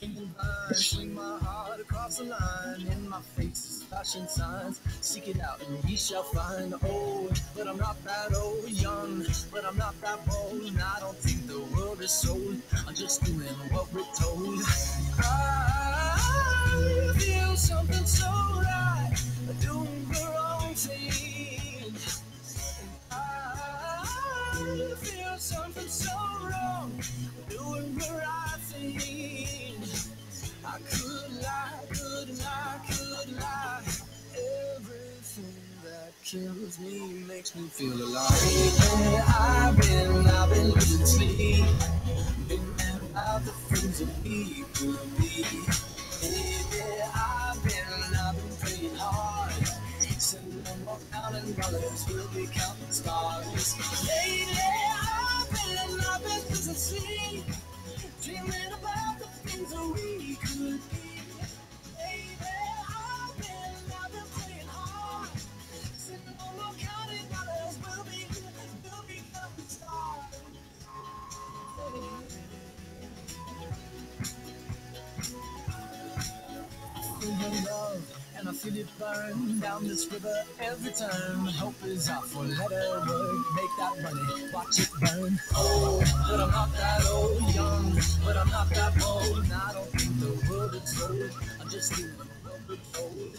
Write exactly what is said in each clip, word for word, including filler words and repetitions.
Swing my heart across the line. In my face is flashing signs. Seek it out and ye shall find. Old, but I'm not that old. Young, but I'm not that bold. And I don't think the world is sold. I'm just doing what we're told. I feel something so right. Doing the wrong thing. I feel something so wrong. Doing the right thing. I could lie, could lie, could lie. Everything that kills me makes me feel alive. Lately I've been, I've been losing sleep. Been mad about the things that we could be. Lately I've been, I've been praying hard. Sitting no more counting dollars, we'll be counting stars. Lately I've been, I've been losing sleep. Dreaming about the things that we could be. Baby, I've been, I've been playing hard. Sitting on no counting dollars, we'll be, we'll become stars. I feel your love, and I feel it burn down this river every time. Hope is out for letter word, make that money, watch it burn. Old, but I'm not that old. Young, but I'm not that bold. And I don't think the world is old. I'm just doing what we're told.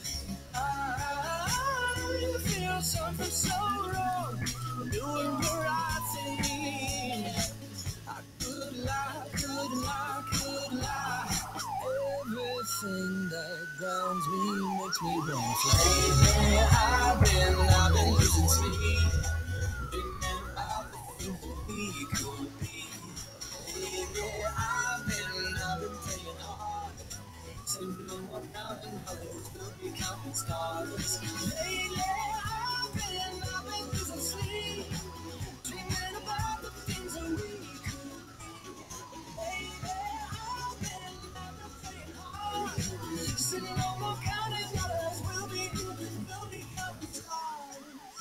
I feel something so wrong. I'm doing the right thing. I could lie, could lie, could lie. Everything that grounds me makes me want to fly. Lately I've been, I've been losing sleep. Thinking about the things that we could be. Lately I've been, I've been playing hard. Sitting on one counting dollars, we'll be counting stars. Lately I've been, I've been losing sleep. Dreaming about the things that we could be. Baby, I've been, I've been playing hard. Sitting on more counting dollars, we'll be, we'll be counting stars.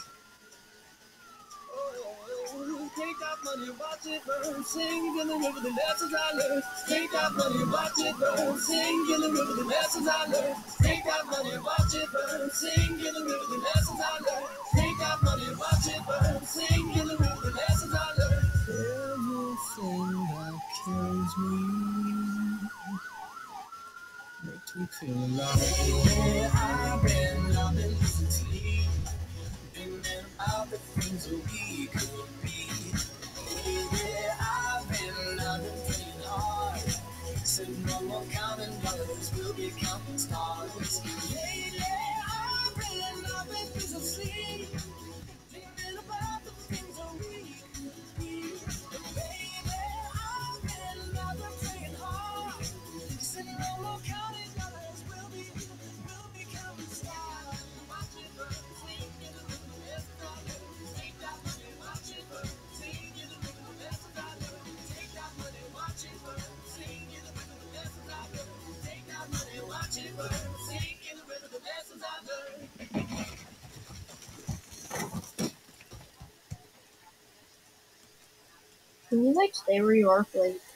Oh, take that money, watch it burn. Sing in the river the lessons I learned. Take that money, watch it burn. Sing in the river the lessons I learned. Take that money, watch it burn. Sing in the river the lessons I learned. Take that money, watch it burn. Sing in the river the lessons I learned. Everything that kills me makes me feel alive. Yeah, I've been, I've been losing sleep. Thinking about the things that we could be. Yeah, I've been, I've been playing hard. Sitting no more counting dollars, we'll be counting stars. Lately, I've been, I've been losing sleep. Thinking about the things that we could be. Baby, I've been, I've been playing hard. Sitting no more counting dollars, we'll be, we'll be counting stars. Watch it burn, sing in the river, the best I learned. Take that money, watch it burn, sing in the river, the best I learned. Take that money, watch it burn, sing in the river, the best I learned. Take that money, watch it burn, sing in the river, the lessons I learned. Can you like stay where you are for like